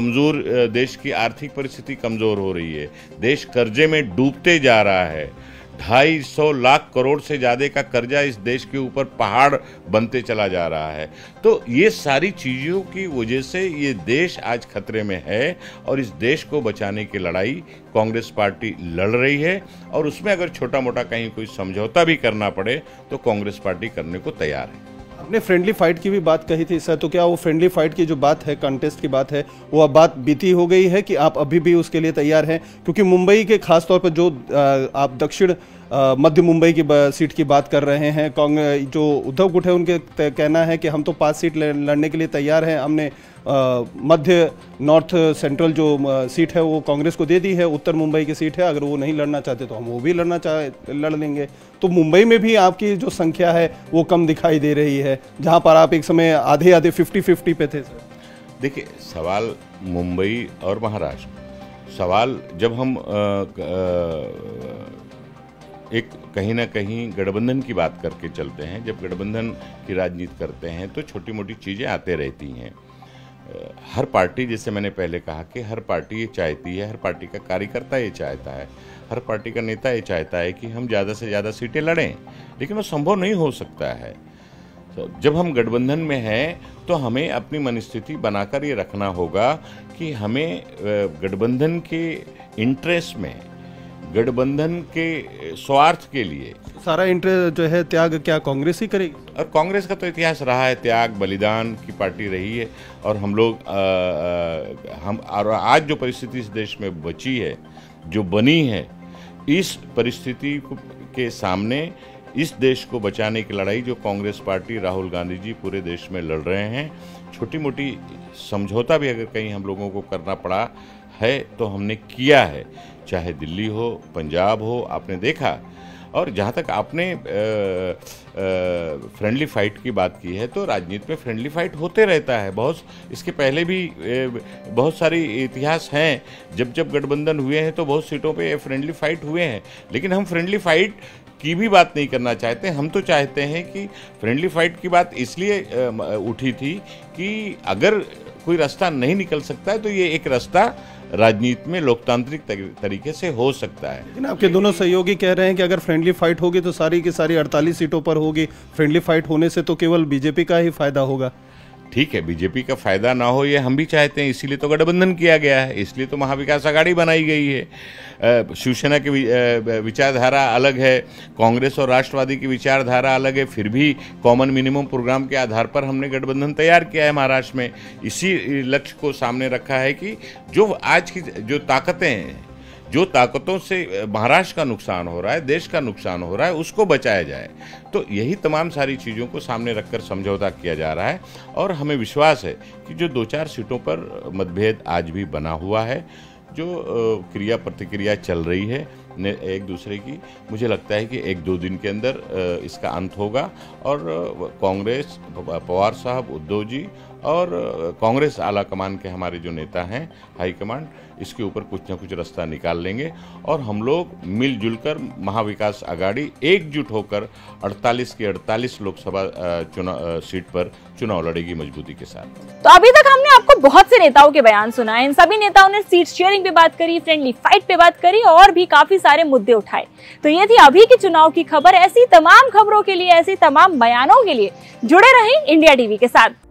देश की आर्थिक परिस्थिति कमज़ोर हो रही है, देश कर्जे में डूबते जा रहा है। 250 लाख करोड़ से ज़्यादा का कर्जा इस देश के ऊपर पहाड़ बनते चला जा रहा है। तो ये सारी चीज़ों की वजह से ये देश आज खतरे में है और इस देश को बचाने की लड़ाई कांग्रेस पार्टी लड़ रही है और उसमें अगर छोटा मोटा कहीं कोई समझौता भी करना पड़े तो कांग्रेस पार्टी करने को तैयार है। आपने फ्रेंडली फाइट की भी बात कही थी सर, तो क्या वो फ्रेंडली फाइट की जो बात है, कंटेस्ट की बात है, वो अब बात बीती हो गई है कि आप अभी भी उसके लिए तैयार हैं? क्योंकि मुंबई के खास तौर पर जो आप दक्षिण मध्य मुंबई की सीट की बात कर रहे हैं, कांग्रेस जो उद्धव गुट है उनके कहना है कि हम तो 5 सीट लड़ने के लिए तैयार हैं, हमने मध्य नॉर्थ सेंट्रल जो सीट है वो कांग्रेस को दे दी है, उत्तर मुंबई की सीट है, अगर वो नहीं लड़ना चाहते तो हम वो भी लड़ लेंगे। तो मुंबई में भी आपकी जो संख्या है वो कम दिखाई दे रही है, जहां पर आप एक समय आधे 50-50 पे थे सर। देखिए, सवाल मुंबई और महाराष्ट्र, सवाल जब हम एक कहीं ना कहीं गठबंधन की बात करके चलते हैं, जब गठबंधन की राजनीति करते हैं तो छोटी मोटी चीज़ें आते रहती हैं। हर पार्टी, जैसे मैंने पहले कहा कि हर पार्टी ये चाहती है, हर पार्टी का कार्यकर्ता ये चाहता है, हर पार्टी का नेता ये चाहता है कि हम ज़्यादा से ज़्यादा सीटें लड़ें, लेकिन वो संभव नहीं हो सकता है। तो जब हम गठबंधन में हैं तो हमें अपनी मनस्थिति बनाकर ये रखना होगा कि हमें गठबंधन के इंटरेस्ट में, गठबंधन के स्वार्थ के लिए सारा इंटरेस्ट जो है त्याग क्या कांग्रेस ही करेगी? और कांग्रेस का तो इतिहास रहा है, त्याग बलिदान की पार्टी रही है और हम लोग हम और आज जो परिस्थिति इस देश में बची है, जो बनी है, इस परिस्थिति के सामने इस देश को बचाने की लड़ाई जो कांग्रेस पार्टी, राहुल गांधी जी पूरे देश में लड़ रहे हैं, छोटी मोटी समझौता भी अगर कहीं हम लोगों को करना पड़ा है तो हमने किया है, चाहे दिल्ली हो, पंजाब हो, आपने देखा। और जहाँ तक आपने फ्रेंडली फाइट की बात की है, तो राजनीति में फ्रेंडली फाइट होते रहता है। बहुत इसके पहले भी बहुत सारी इतिहास हैं, जब जब गठबंधन हुए हैं तो बहुत सीटों पे फ्रेंडली फाइट हुए हैं, लेकिन हम फ्रेंडली फाइट की भी बात नहीं करना चाहते। हम तो चाहते हैं कि फ्रेंडली फाइट की बात इसलिए उठी थी कि अगर कोई रास्ता नहीं निकल सकता है तो ये एक रास्ता राजनीति में लोकतांत्रिक तरीके से हो सकता है। लेकिन आपके दोनों सहयोगी कह रहे हैं कि अगर फ्रेंडली फाइट होगी तो सारी की सारी 48 सीटों पर होगी, फ्रेंडली फाइट होने से तो केवल बीजेपी का ही फायदा होगा। ठीक है, बीजेपी का फायदा ना हो ये हम भी चाहते हैं, इसीलिए तो गठबंधन किया गया है, इसलिए तो महाविकास आघाड़ी बनाई गई है। शिवसेना की विचारधारा अलग है, कांग्रेस और राष्ट्रवादी की विचारधारा अलग है, फिर भी कॉमन मिनिमम प्रोग्राम के आधार पर हमने गठबंधन तैयार किया है महाराष्ट्र में। इसी लक्ष्य को सामने रखा है कि जो आज की जो ताकतें हैं, जो ताकतों से महाराष्ट्र का नुकसान हो रहा है, देश का नुकसान हो रहा है, उसको बचाया जाए। तो यही तमाम सारी चीज़ों को सामने रखकर समझौता किया जा रहा है और हमें विश्वास है कि जो 2-4 सीटों पर मतभेद आज भी बना हुआ है, जो क्रिया प्रतिक्रिया चल रही है एक दूसरे की, मुझे लगता है कि 1-2 दिन के अंदर इसका अंत होगा और कांग्रेस, पवार साहब, उद्धव जी और कांग्रेस आला कमान के हमारे जो नेता हैं, हाईकमांड, इसके ऊपर कुछ ना कुछ रास्ता निकाल लेंगे और हम लोग मिलजुल कर महाविकास आघाड़ी एकजुट होकर 48 की 48 लोकसभा सीट पर चुनाव लड़ेगी मजबूती के साथ। तो अभी तक हमने आपको बहुत से नेताओं के बयान सुनाए, इन सभी नेताओं ने सीट शेयरिंग पे बात करी, फ्रेंडली फाइट पे बात करी और भी काफी सारे मुद्दे उठाए। तो ये थी अभी की चुनाव की खबर। ऐसी तमाम खबरों के लिए, ऐसी तमाम बयानों के लिए जुड़े रहें इंडिया टीवी के साथ।